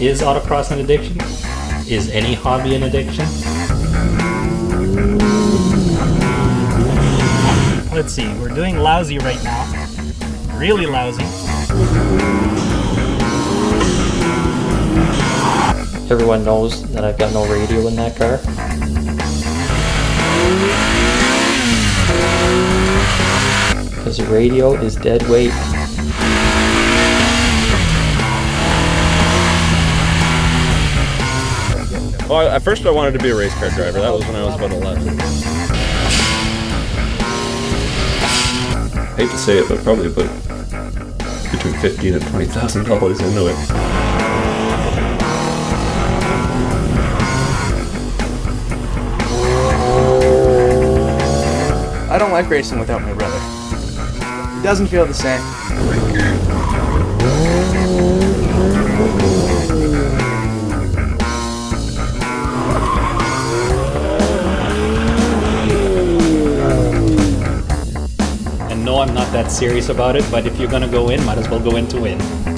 Is autocross an addiction? Is any hobby an addiction? Let's see, we're doing lousy right now. Really lousy. Everyone knows that I've got no radio in that car. Because the radio is dead weight. Well, at first I wanted to be a race car driver. That was when I was about 11. I hate to say it, but probably about between $15,000 and $20,000 into it. I don't like racing without my brother. It doesn't feel the same. And no, I'm not that serious about it, but if you're gonna go in, might as well go in to win.